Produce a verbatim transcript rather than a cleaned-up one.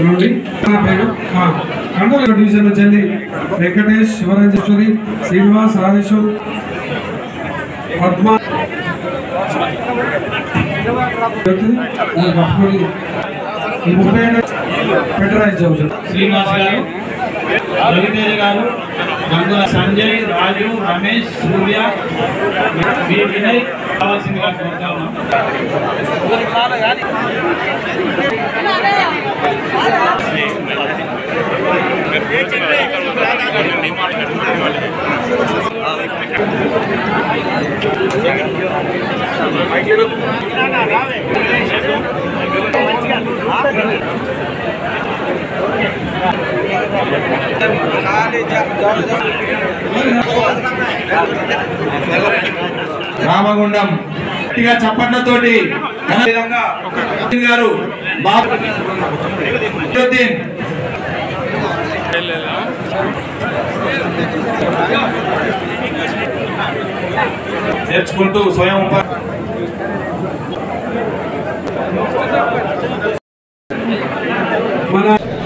కండోల division నుంచి వెంకటేష్, శివరంజేశ్వరి, శ్రీనివాస్, రాజేశ్వర్, పద్మ ఈ ముప్పై ఏడు పెటరైజ్ అవుతుంది. శ్రీనివాస్ గారు, రవితేజ గారు, గంగుల సంజయ్, రాజు, రమేష్, సూర్య, వినయ్ కావాల్సిందిగా కోరుతా ఉన్నాం. రామగుండం గట్టిగా చప్పట్లతోటి గారు బాబు నేర్చుకుంటూ స్వయం మన